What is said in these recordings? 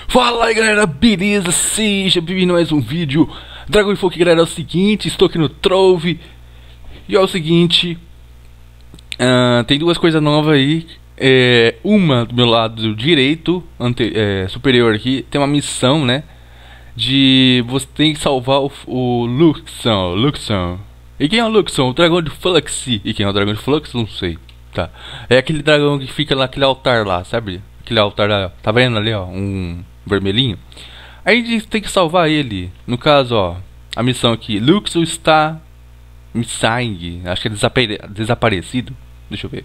Fala aí galera, beleza? Seja bem-vindo a mais um vídeo Dragon Folk, galera. É o seguinte, estou aqui no Trove. E é o seguinte, tem duas coisas novas aí. Uma do meu lado direito, superior aqui, tem uma missão, né? De você tem que salvar o Luxon. E quem é o Luxon? O dragão de Flux. E quem é o dragão de Flux? Não sei. Tá. É aquele dragão que fica naquele altar lá, sabe? Aquele altar lá, tá vendo ali, ó? Um vermelhinho. Aí a gente tem que salvar ele. No caso, ó, a missão aqui: Luxon está missing. Acho que é desaparecido. Deixa eu ver.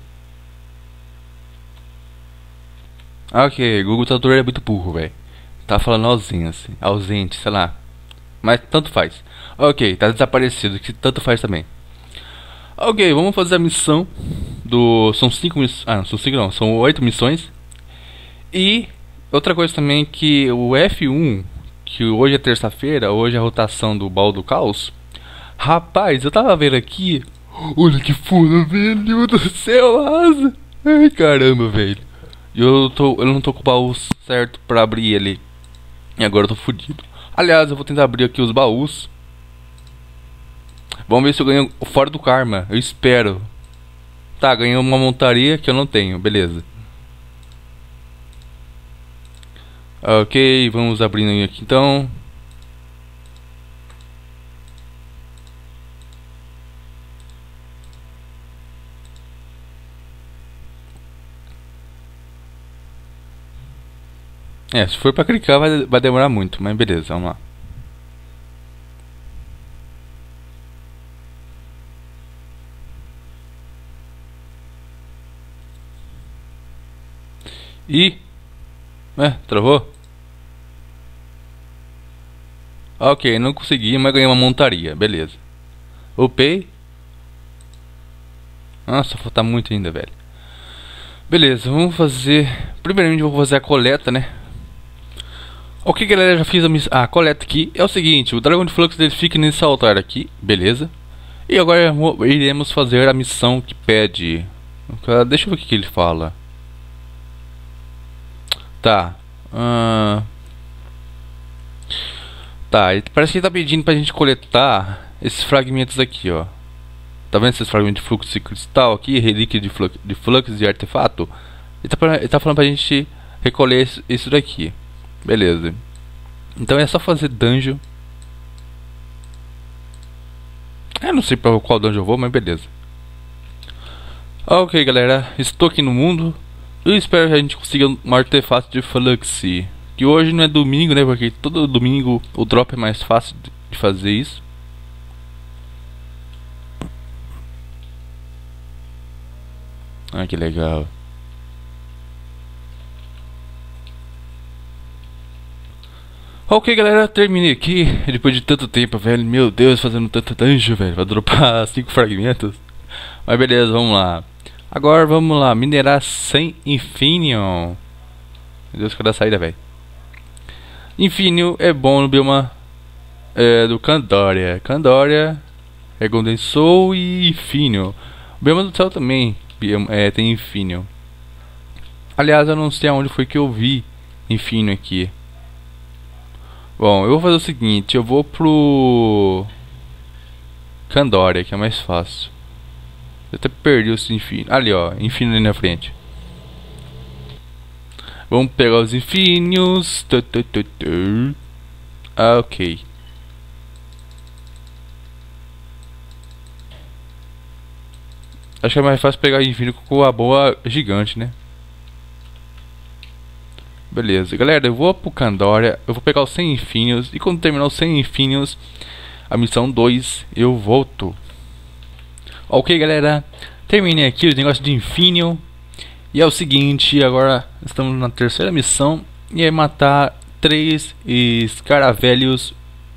Ok, Google Tradutor é muito burro, velho. Tá falando ausente, sei lá. Mas tanto faz. Ok, tá desaparecido, que tanto faz também. Ok, vamos fazer a missão do... São 5 missões... Ah, não são 5 não, são 8 missões. E outra coisa também, que o F1, que hoje é terça-feira, hoje é a rotação do baú do caos. Rapaz, eu tava vendo aqui. Olha que foda, velho do céu, asa. Ai, caramba, velho. Eu não tô com o baú certo pra abrir ele. E agora eu tô fudido. Aliás, eu vou tentar abrir aqui os baús. Vamos ver se eu ganho fora do karma. Eu espero. Tá, ganhei uma montaria que eu não tenho. Beleza. Ok, vamos abrindo aqui então. Se for pra clicar vai demorar muito, mas beleza, vamos lá. E... travou? Ok, não consegui, mas ganhei uma montaria, beleza. Upei. Nossa, falta muito ainda, velho. Beleza, vamos fazer... Primeiramente eu vou fazer a coleta, né? Ok, galera, já fiz a coleta aqui. É o seguinte, o dragão de Flux dele fica nesse altar aqui, beleza. E agora iremos fazer a missão que pede. Deixa eu ver o que ele fala. Tá. Tá, parece que ele tá pedindo pra gente coletar esses fragmentos aqui, ó. Tá vendo esses fragmentos de fluxo de cristal aqui, relíquia de flux de artefato? Ele tá falando pra gente recolher isso daqui. Beleza. Então é só fazer dungeon. Eu não sei pra qual dungeon eu vou, mas beleza. Ok, galera, estou aqui no mundo. Eu espero que a gente consiga um artefato de flux. Que hoje não é domingo, né? Porque todo domingo o drop é mais fácil de fazer isso. Ah, que legal. Ok, galera, terminei aqui. Depois de tanto tempo, velho. Meu Deus, fazendo tanto dungeon, velho. Vai dropar 5 fragmentos. Mas beleza, vamos lá. Agora vamos lá, minerar 100 Infinium. Meu Deus, cadê a saída, velho? Infinium é bom no bioma do Candoria. Candoria é Golden Soul e Infinium. O bioma do céu também tem Infinium. Aliás, eu não sei aonde foi que eu vi Infinium aqui. Bom, eu vou fazer o seguinte, eu vou pro Candoria, que é mais fácil. Eu até perdi os Infinium. Ali, ó, Infinium ali na frente. Vamos pegar os Infiniums. Ok. Acho que é mais fácil pegar Infinium com a boa gigante, né? Beleza, galera, eu vou pro Candoria. Eu vou pegar os 100 Infiniums. E quando terminar os 100 Infiniums, a missão 2, eu volto. Ok, galera, terminei aqui o negócio de Infinium. E é o seguinte, agora estamos na terceira missão. E é matar 3 escaravelhos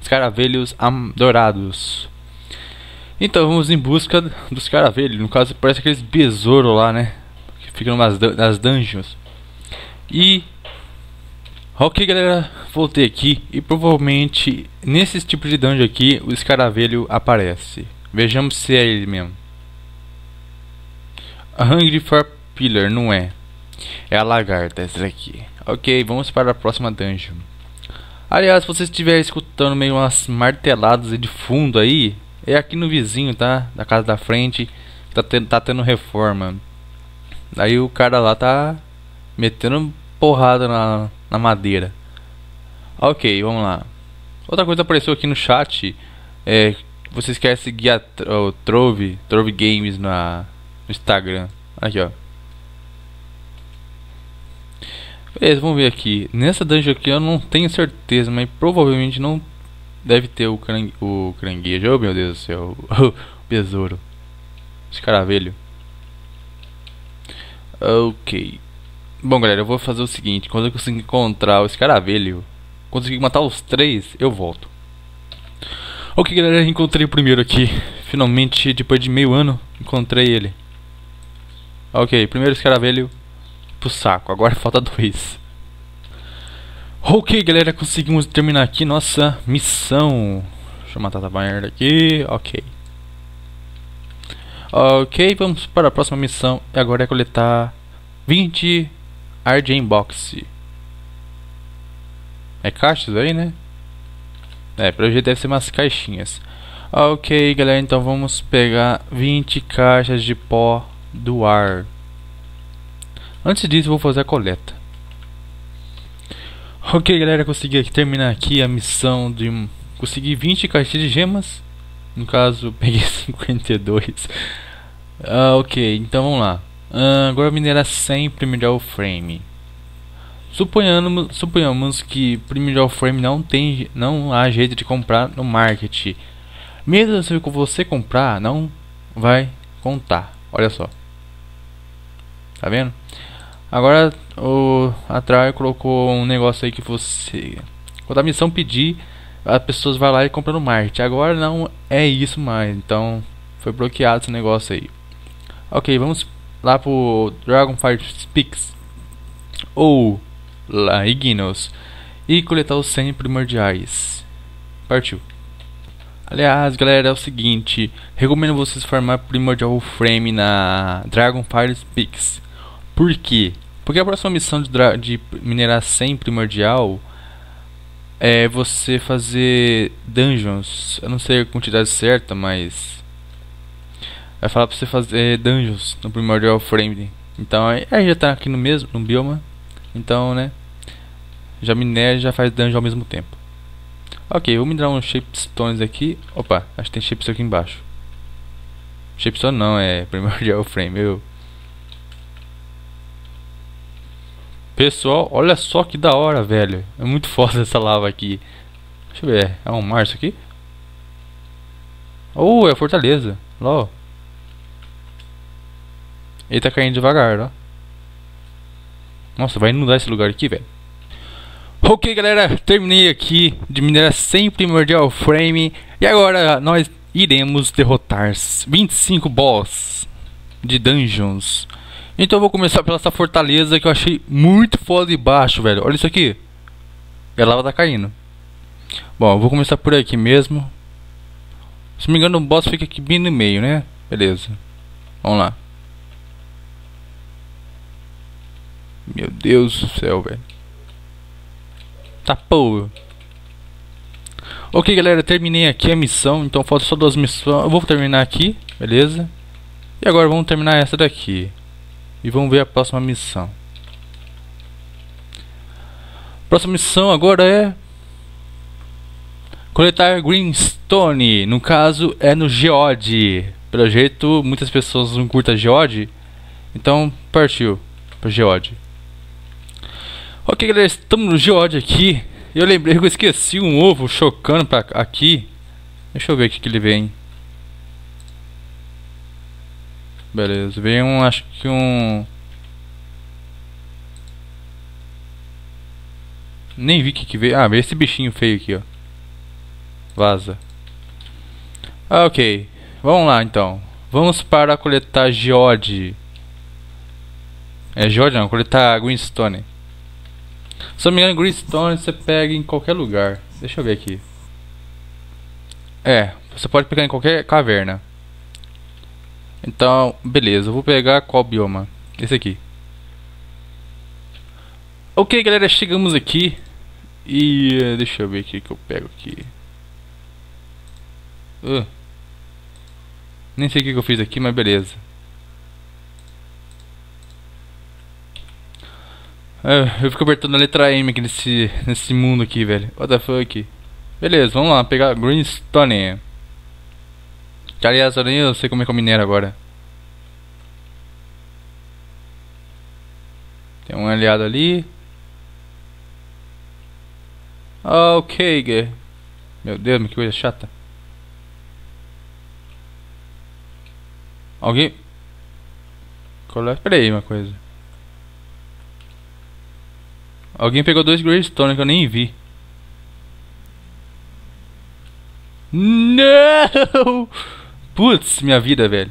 dourados. Então vamos em busca dos escaravelhos. No caso parece aqueles besouros lá, né? Que ficam nas dungeons. E... Ok, galera, voltei aqui. E provavelmente nesse tipo de dungeon aqui o escaravelho aparece. Vejamos se é ele mesmo. A Hungry for Pillar, não é. É a lagarta essa daqui. Ok, vamos para a próxima dungeon. Aliás, se você estiver escutando meio umas marteladas aí de fundo aí, é aqui no vizinho, tá? Da casa da frente, tá tendo reforma. Aí o cara lá tá metendo porrada na madeira. Ok, vamos lá. Outra coisa apareceu aqui no chat. Vocês querem seguir o Trove Games no Instagram. Aqui, ó. Beleza, vamos ver aqui. Nessa dungeon aqui eu não tenho certeza, mas provavelmente não deve ter o caranguejo. Oh meu Deus do céu. O besouro. Escaravelho. Ok. Bom galera, eu vou fazer o seguinte. Quando eu conseguir encontrar o escaravelho, conseguir matar os 3, eu volto. Ok galera, encontrei o primeiro aqui. Finalmente, depois de meio ano, encontrei ele. Ok, primeiro escaravelho pro saco, agora falta 2. Ok galera, conseguimos terminar aqui nossa missão. Deixa eu matar essa merda aqui. Ok, vamos para a próxima missão. E agora é coletar 20 Argent Box. É caixas aí, né? Pelo jeito deve ser umas caixinhas. Ok galera, então vamos pegar 20 caixas de pó do ar. Antes disso vou fazer a coleta. Ok galera, consegui terminar aqui a missão de conseguir 20 caixas de gemas. No caso peguei 52. Ok, então vamos lá. Agora minerar 100 Primordial Frame. Suponhamos que Primordial Frame não há jeito de comprar no market. Mesmo se você comprar, não vai contar. Olha só. Tá vendo? Agora a Trial colocou um negócio aí que você, quando a missão pedir, as pessoas vão lá e compram no market. Agora não é isso mais. Então foi bloqueado esse negócio aí. Ok, vamos lá pro Dragonfire Peaks ou lá Igneous e coletar os 100 primordiais. Partiu. Aliás galera, é o seguinte, recomendo vocês farmar Primordial Frame na Dragonfire Peaks. Por quê? Porque a próxima missão de minerar 100 primordial é você fazer dungeons. Eu não sei a quantidade certa, mas vai falar pra você fazer dungeons no Primordial Frame. Então aí já tá aqui no bioma. Então né, já minera e já faz dungeon ao mesmo tempo. Ok, vou minerar uns shapestones aqui. Opa, acho que tem shapestone aqui embaixo. Shapestone não, é Primordial Frame. Pessoal, olha só que da hora, velho. É muito foda essa lava aqui. Deixa eu ver, é um mar isso aqui? Oh, é a fortaleza. Lá, ele tá caindo devagar, ó. Nossa, vai inundar esse lugar aqui, velho. Ok, galera, terminei aqui de minerar 100 Primordial Frame. E agora nós iremos derrotar 25 boss de dungeons. Então eu vou começar pela essa fortaleza que eu achei muito foda de baixo, velho. Olha isso aqui. E a lava tá caindo. Bom, eu vou começar por aqui mesmo. Se não me engano o boss fica aqui bem no meio, né? Beleza. Vamos lá. Meu Deus do céu, velho. Tá porra. Ok, galera, terminei aqui a missão. Então falta só 2 missões. Eu vou terminar aqui, beleza? E agora vamos terminar essa daqui. E vamos ver a próxima missão. Próxima missão agora é coletar Greenstone. No caso é no Geode. Pelo jeito muitas pessoas não curtem Geode. Então partiu para Geode. Ok galera, estamos no Geode aqui. Eu lembrei que eu esqueci um ovo chocando pra aqui. Deixa eu ver o que ele vem. Beleza, veio acho que nem vi que veio. Ah, veio esse bichinho feio aqui, ó. Vaza. Ok, vamos lá então. Vamos para coletar Geode. É Geode não, coletar Greenstone. Se eu não me engano, Greenstone você pega em qualquer lugar. Deixa eu ver aqui. Você pode pegar em qualquer caverna. Então, beleza, eu vou pegar qual bioma? Esse aqui. Ok, galera, chegamos aqui. E deixa eu ver o que eu pego aqui. Nem sei o que eu fiz aqui, mas beleza. Eu fico apertando a letra M aqui nesse mundo aqui, velho. What the fuck? Beleza, vamos lá, pegar Greenstone. Que aliás, eu nem sei como é que eu minero agora. Tem um aliado ali. Ok, meu Deus, que coisa chata. Alguém... Espera aí uma coisa. Alguém pegou 2 Greystone que eu nem vi. Não! Putz, minha vida, velho.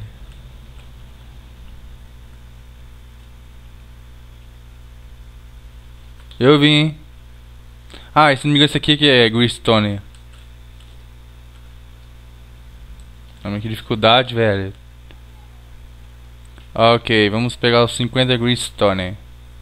Eu vim, hein? Ah, se não me engano, esse aqui que é Greystone. Olha que dificuldade, velho. Ok, vamos pegar os 50 Greystone.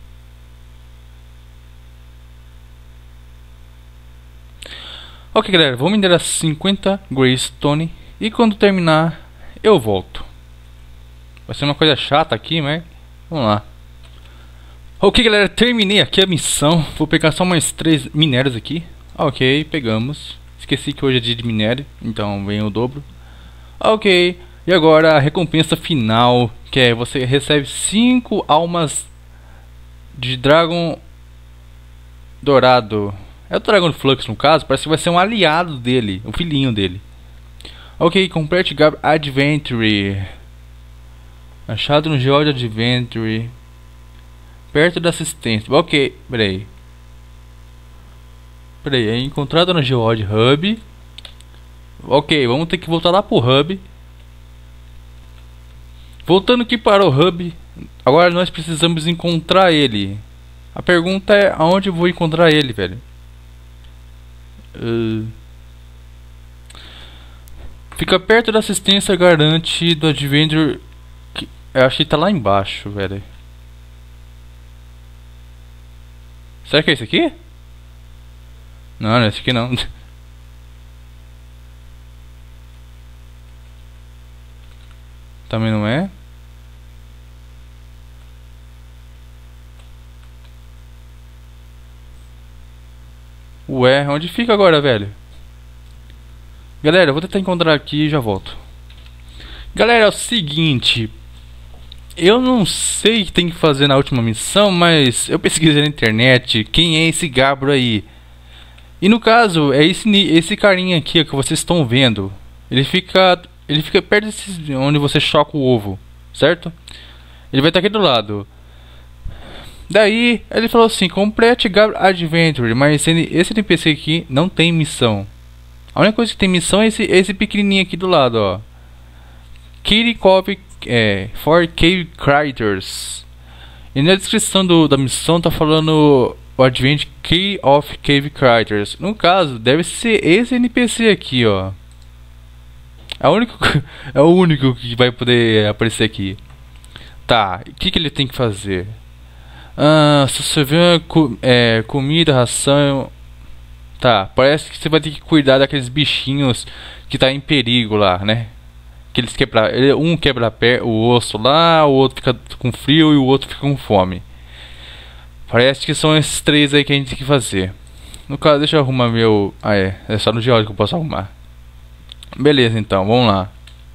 Ok, galera, vou minerar 50 Greystone. E quando terminar, eu volto. Vai ser uma coisa chata aqui, mas vamos lá. Ok, galera, terminei aqui a missão. Vou pegar só mais 3 minérios aqui. Ok, pegamos. Esqueci que hoje é dia de minério, então vem o dobro. Ok, e agora a recompensa final, que é você recebe 5 almas de Dragon Dourado. É o Dragon Flux no caso, parece que vai ser um aliado dele, um filhinho dele. Ok, Complete Gab Adventure. Achado no Geode Adventure. Perto da assistência. Ok, peraí. É encontrado no Geode Hub. Ok, vamos ter que voltar lá pro Hub. Voltando aqui para o Hub. Agora nós precisamos encontrar ele. A pergunta é aonde eu vou encontrar ele, velho. Fica perto da assistência garante do Adventure. Eu acho que tá lá embaixo, velho. Será que é esse aqui? Não, não é esse aqui não. Também não é. Ué, onde fica agora, velho? Galera, eu vou tentar encontrar aqui e já volto. Galera, é o seguinte. Eu não sei o que tem que fazer na última missão, mas eu pesquisei na internet quem é esse Gabbro aí. E no caso, é esse carinha aqui ó, que vocês estão vendo. Ele fica perto de onde você choca o ovo, certo? Ele vai estar aqui do lado. Daí, ele falou assim, complete Gabbro Adventure, mas esse NPC aqui não tem missão. A única coisa que tem missão é esse pequenininho aqui do lado, ó. Kirikov for Cave Critters. E na descrição da missão tá falando o Advent Key of Cave Critters. No caso, deve ser esse NPC aqui, ó. É o único que vai poder aparecer aqui. Tá, o que ele tem que fazer? Se você vê comida, ração. Tá, parece que você vai ter que cuidar daqueles bichinhos que tá em perigo lá, né? Que eles um quebra o osso lá, o outro fica com frio e o outro fica com fome. Parece que são esses 3 aí que a gente tem que fazer. No caso, deixa eu arrumar meu... Ah, é só no geólogo que eu posso arrumar. Beleza, então, vamos lá.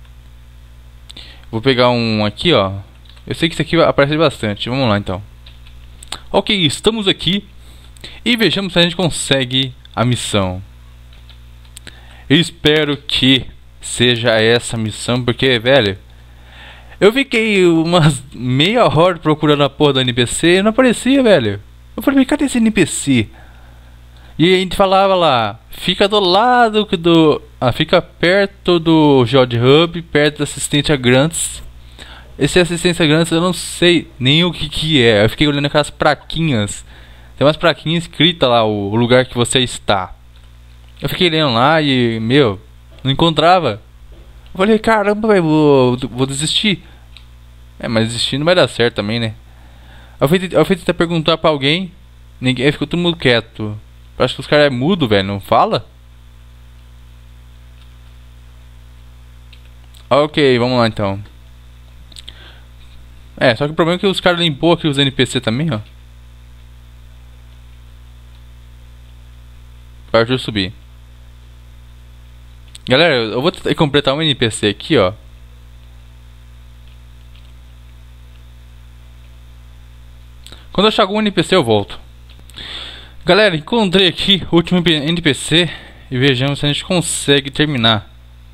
Vou pegar um aqui, ó. Eu sei que isso aqui aparece bastante. Vamos lá, então. Ok, estamos aqui. E vejamos se a gente consegue a missão. Eu espero que seja essa missão, porque, velho, eu fiquei umas meia hora procurando a porra do NPC e não aparecia, velho. Eu falei, cadê esse NPC? E a gente falava lá, fica do lado fica perto do Geode Hub, perto da assistência Grants. Esse assistência Grants eu não sei nem o que é. Eu fiquei olhando aquelas plaquinhas. Tem umas plaquinhas escritas lá, o lugar que você está. Eu fiquei lendo lá e, meu, não encontrava. Eu falei, caramba, velho, vou desistir. Mas desistir não vai dar certo também, né? Eu fui tentar perguntar pra alguém. Ninguém ficou todo mundo quieto. Acho que os caras é mudo, velho, não fala? Ok, vamos lá então. Só que o problema é que os caras limpou aqui os NPC também, ó. Partiu subir. Galera, eu vou tentar completar um NPC aqui, ó. Quando eu achar algum NPC eu volto. Galera, encontrei aqui o último NPC. E vejamos se a gente consegue terminar.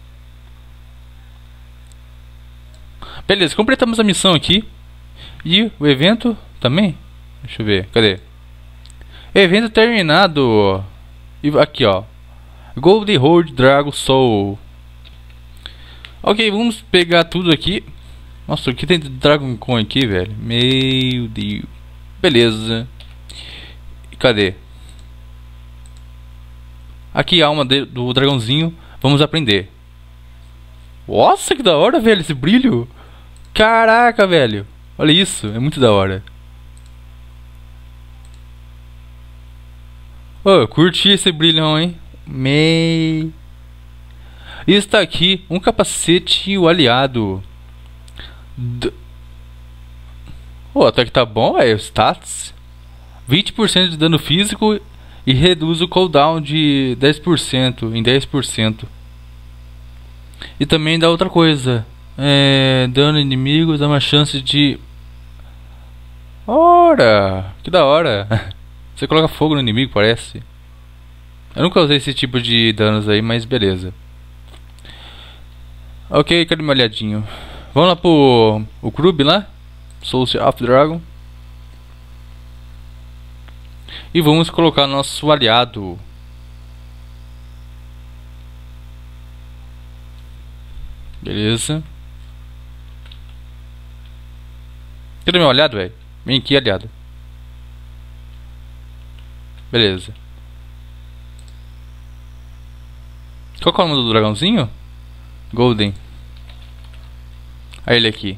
Beleza, completamos a missão aqui. E o evento também. Deixa eu ver, cadê? Evento terminado. E aqui, ó. Gold Road Dragon Soul. Ok, vamos pegar tudo aqui. Nossa, o que tem de Dragon Coin aqui, velho? Meu Deus. Beleza. E cadê? Aqui a alma do dragãozinho. Vamos aprender. Nossa, que da hora, velho, esse brilho. Caraca, velho. Olha isso, é muito da hora. Oh, eu curti esse brilhão, hein. E está aqui um capacete e o aliado. Até que tá bom, é status 20% de dano físico e reduz o cooldown de 10% em 10%. E também dá outra coisa, dano inimigos, dá uma chance de... Ora, que da hora. Você coloca fogo no inimigo, parece. Eu nunca usei esse tipo de danos aí, mas beleza. Ok, cadê meu olhadinho? Vamos lá pro o clube lá, Soul of Dragon. E vamos colocar nosso aliado. Beleza. Cadê meu aliado, velho? Vem aqui, aliado. Beleza. Qual que é o nome do dragãozinho? Golden. Aí ele aqui.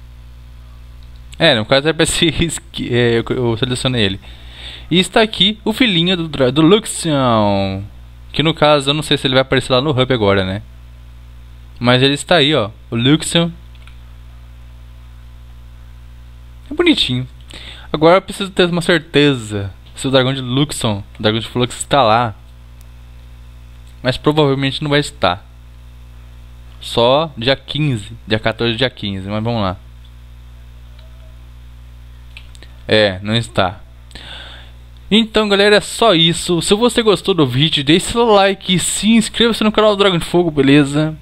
No caso é pra esse eu selecionei ele. E está aqui o filhinho do Luxion. Que no caso eu não sei se ele vai aparecer lá no hub agora, né? Mas ele está aí, ó. O Luxion. É bonitinho. Agora eu preciso ter uma certeza se o dragão de Luxion, o dragão de Flux, está lá. Mas provavelmente não vai estar. Só dia 15, dia 14, dia 15, mas vamos lá. Não está. Então galera, é só isso. Se você gostou do vídeo, deixe seu like e se inscreva-se no canal do Dragão de Fogo, beleza?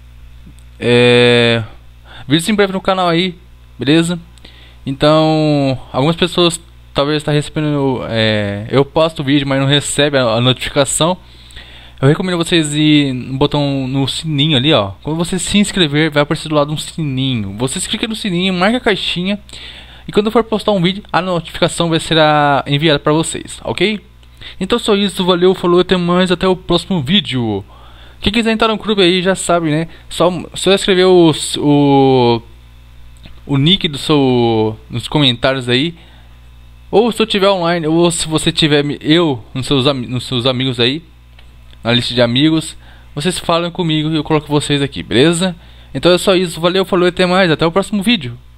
Vídeos em breve no canal aí, beleza? Então, algumas pessoas talvez está recebendo... eu posto o vídeo, mas não recebe a notificação. Eu recomendo vocês ir no botão no sininho ali, ó. Quando você se inscrever, vai aparecer do lado um sininho. Vocês clicam no sininho, marca a caixinha. E quando eu for postar um vídeo, a notificação vai ser enviada para vocês, ok? Então só isso, valeu, falou, até mais, até o próximo vídeo. Quem quiser entrar no clube aí, já sabe, né? Só escrever o nick do seu nos comentários aí. Ou se eu tiver online, ou se você tiver nos seus amigos aí, na lista de amigos, vocês falam comigo e eu coloco vocês aqui, beleza? Então é só isso, valeu, falou, até mais, até o próximo vídeo.